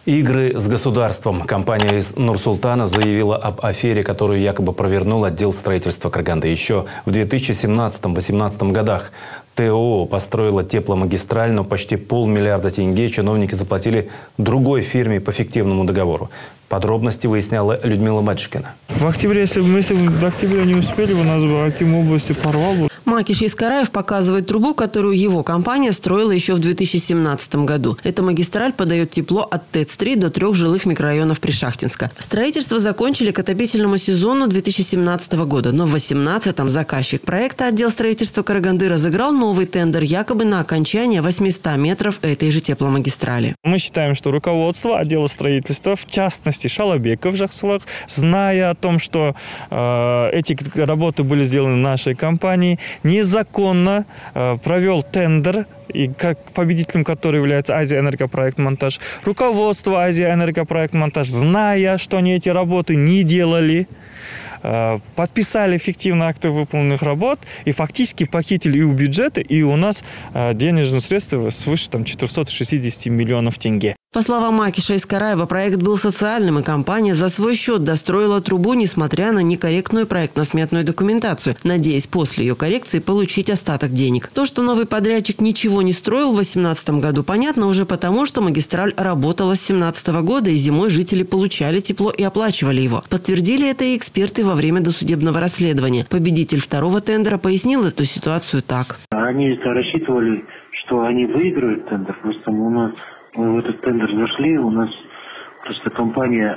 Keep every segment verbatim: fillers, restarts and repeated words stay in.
Игры с государством. Компания из Нур-Султана заявила об афере, которую якобы провернул отдел строительства Караганды. Еще в две тысячи семнадцатом — две тысячи восемнадцатом годах ТО построила тепломагистраль, но почти полмиллиарда тенге чиновники заплатили другой фирме по фиктивному договору. Подробности выясняла Людмила Батюшкина. В октябре, если бы мы если бы до октября не успели, у нас бы Аким области порвал бы. Макиш Искараев показывает трубу, которую его компания строила еще в две тысячи семнадцатом году. Эта магистраль подает тепло от ТЭЦ три до трех жилых микрорайонов Пришахтинска. Строительство закончили к отопительному сезону две тысячи семнадцатого года, но в две тысячи восемнадцатом заказчик проекта отдел строительства Караганды разыграл новый тендер якобы на окончание восьмисот метров этой же тепломагистрали. Мы считаем, что руководство отдела строительства, в частности Шалабеков Жахсылак, зная о том, что э, эти работы были сделаны нашей компанией, незаконно э, провел тендер, и как победителем которого является Азия Энергопроект Монтаж. Руководство Азия Энергопроект Монтаж, зная, что они эти работы не делали, э, подписали фиктивные акты выполненных работ и фактически похитили и у бюджета, и у нас э, денежные средства свыше там, четырёхсот шестидесяти миллионов тенге. По словам Макиша Искараева, проект был социальным, и компания за свой счет достроила трубу, несмотря на некорректную проектно-сметную документацию, надеясь после ее коррекции получить остаток денег. То, что новый подрядчик ничего не строил в две тысячи восемнадцатом году, понятно уже потому, что магистраль работала с две тысячи семнадцатого года, и зимой жители получали тепло и оплачивали его. Подтвердили это и эксперты во время досудебного расследования. Победитель второго тендера пояснил эту ситуацию так. Они рассчитывали, что они выиграют тендер, просто у нас... Мы в этот тендер зашли, у нас просто компания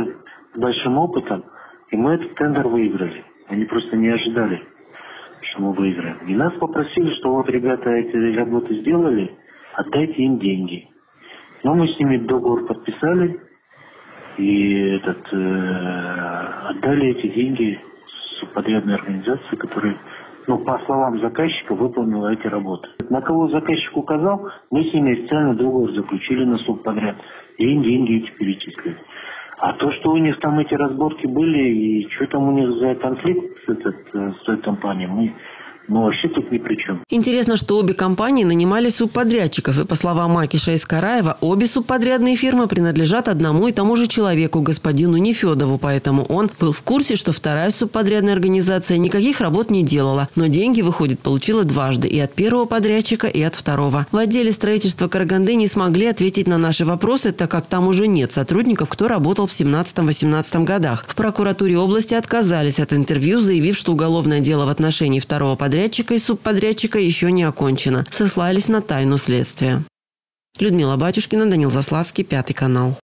с большим опытом, и мы этот тендер выиграли. Они просто не ожидали, что мы выиграем. И нас попросили, что вот ребята эти работы сделали, отдайте им деньги. Но мы с ними договор подписали и этот, э, отдали эти деньги субподрядной организации, которая, ну, по словам заказчика, выполнила эти работы. На кого заказчик указал, мы с ними официально договор заключили на субподряд. И им деньги эти перечислили. А то, что у них там эти разборки были, и что там у них за конфликт с, этот, с той компанией, мы... Но вообще тут ни при чем. Интересно, что обе компании нанимали субподрядчиков. И по словам Макиша Искараева, обе субподрядные фирмы принадлежат одному и тому же человеку, господину Нефедову. Поэтому он был в курсе, что вторая субподрядная организация никаких работ не делала. Но деньги, выходит, получила дважды. И от первого подрядчика, и от второго. В отделе строительства Караганды не смогли ответить на наши вопросы, так как там уже нет сотрудников, кто работал в семнадцатом — восемнадцатом годах. В прокуратуре области отказались от интервью, заявив, что уголовное дело в отношении второго подрядчика Подрядчика и субподрядчика еще не окончено. Сослались на тайну следствия. Людмила Батюшкина, Данил Заславский, Пятый канал.